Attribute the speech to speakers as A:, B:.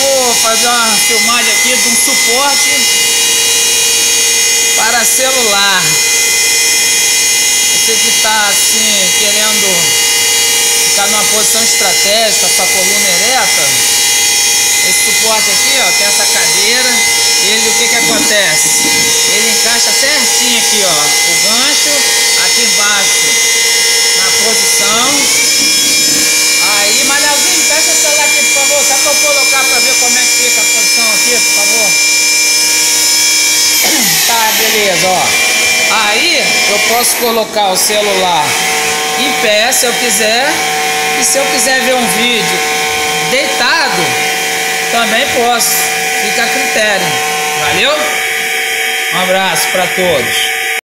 A: vou fazer uma filmagem aqui de um suporte para celular. Você que está assim querendo ficar numa posição estratégica, sua coluna ereta, esse suporte aqui, ó, tem essa cadeira. Ele, o que que acontece? Ele encaixa certinho aqui, ó, o gancho aqui embaixo na posição. Aí, Manelzinho, fecha o celular aqui, por favor, só para eu colocar para ver como é que fica a posição aqui, por favor. Tá, beleza, ó. Aí eu posso colocar o celular em pé se eu quiser, e se eu quiser ver um vídeo deitado, também posso. Fica a critério. Valeu? Um abraço para todos.